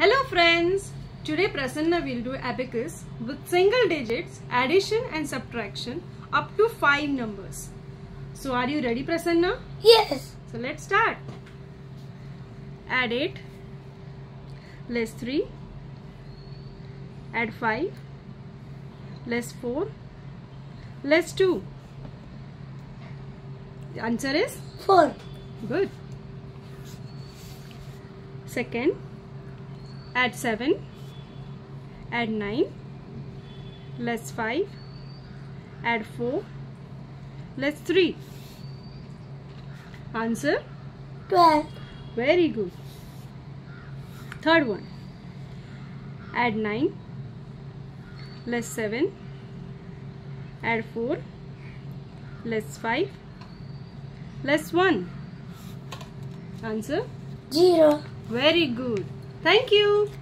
Hello friends, today Prasanna will do abacus with single digits, addition and subtraction up to 5 numbers. So are you ready Prasanna? Yes. So let's start. Add 8, less 3, add 5, less 4, less 2. The answer is 4. Good. Second, add 7, add 9, less 5, add 4, less 3. Answer 12. Very good. Third one, add 9, less 7, add 4, less 5, less 1. Answer 0. Very good. Thank you.